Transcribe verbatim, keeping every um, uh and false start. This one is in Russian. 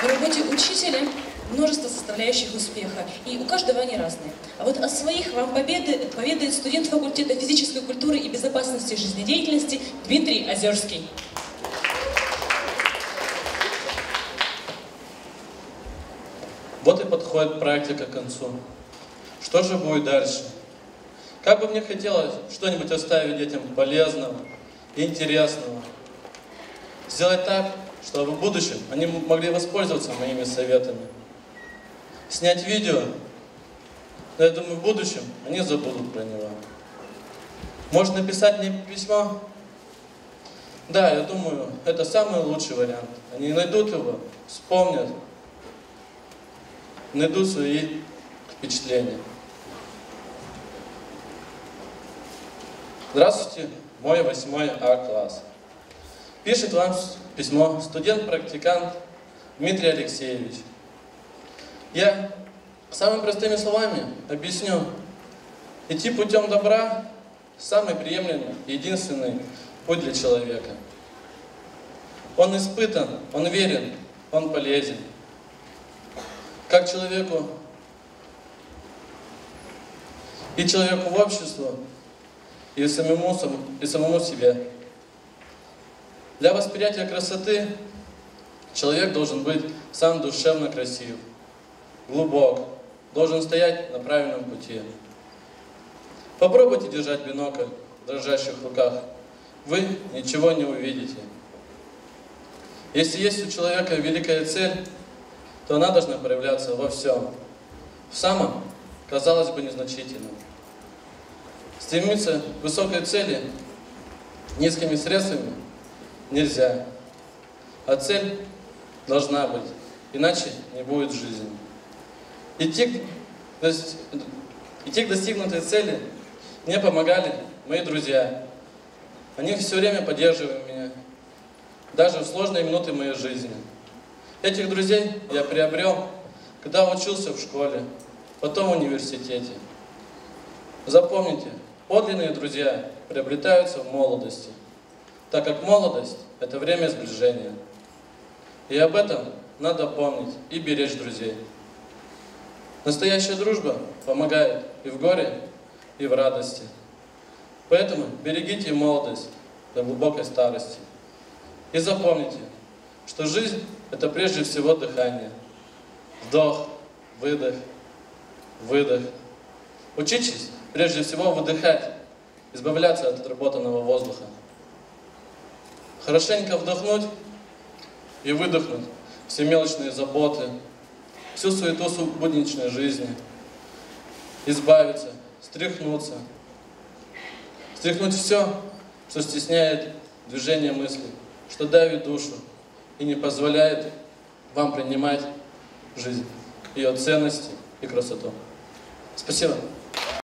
В работе учителя множество составляющих успеха, и у каждого они разные. А вот о своих вам победы поведает студент факультета физической культуры и безопасности жизнедеятельности Дмитрий Озерский. Вот и подходит практика к концу. Что же будет дальше? Как бы мне хотелось что-нибудь оставить детям полезного и интересного. Сделать так, чтобы в будущем они могли воспользоваться моими советами. Снять видео, но я думаю, в будущем они забудут про него. Может, написать мне письмо? Да, я думаю, это самый лучший вариант. Они найдут его, вспомнят, найдут свои впечатления. Здравствуйте, мой восьмой А класс. Пишет вам письмо студент-практикант Дмитрий Алексеевич. Я самыми простыми словами объясню. Идти путем добра – самый приемлемый и единственный путь для человека. Он испытан, он верен, он полезен. Как человеку и человеку в обществу, и самому, и самому себе. Для восприятия красоты человек должен быть сам душевно красив, глубок, должен стоять на правильном пути. Попробуйте держать бинокль в дрожащих руках, вы ничего не увидите. Если есть у человека великая цель, то она должна проявляться во всем, в самом, казалось бы, незначительном. Стремиться к высокой цели низкими средствами нельзя, а цель должна быть, иначе не будет жизни. Идти, то есть, идти к достигнутой цели мне помогали мои друзья. Они все время поддерживали меня, даже в сложные минуты моей жизни. Этих друзей я приобрел, когда учился в школе, потом в университете. Запомните, подлинные друзья приобретаются в молодости, так как молодость – это время сближения. И об этом надо помнить и беречь друзей. Настоящая дружба помогает и в горе, и в радости. Поэтому берегите молодость до глубокой старости. И запомните, что жизнь – это прежде всего дыхание. Вдох, выдох, выдох. Учитесь прежде всего выдыхать, избавляться от отработанного воздуха. Хорошенько вдохнуть и выдохнуть все мелочные заботы, всю суету будничной жизни. Избавиться, стряхнуться. Стряхнуть все, что стесняет движение мысли, что давит душу и не позволяет вам принимать жизнь, ее ценности и красоту. Спасибо.